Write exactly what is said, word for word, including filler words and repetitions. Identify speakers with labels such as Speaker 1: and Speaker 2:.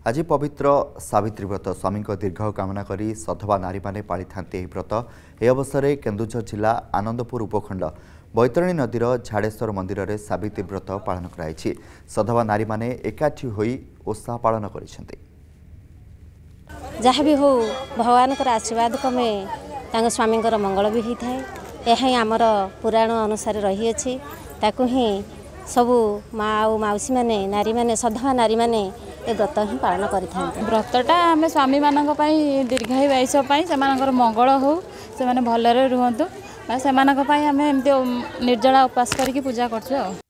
Speaker 1: आज पवित्र सावित्री व्रत स्वामी दीर्घ कामना करी सधवा नारी माने पाली थांते व्रत। यह अवसर में केन्दुझर जिला आनंदपुर उपखंड बैतरणी नदीर झाड़ेश्वर मंदिर में सावित्री व्रत पालन कराई। सधवा नारी माने एकाठी होई ओषा पालन करिसेंते।
Speaker 2: जहाँ भी हो भगवान आशीर्वाद क्रमे स्वामी मंगल भी होता है। यह आमर पुराण अनुसार रही ही सबू माँ और मौसी माने नारी माने सधवा नारी माने ए व्रत ही पालन करें।
Speaker 3: व्रतटा आम स्वामी मान दीर्घायु वयस से मंगल हो से भलरे रुहतु से आम एमती निर्जला उपास करके पूजा कर।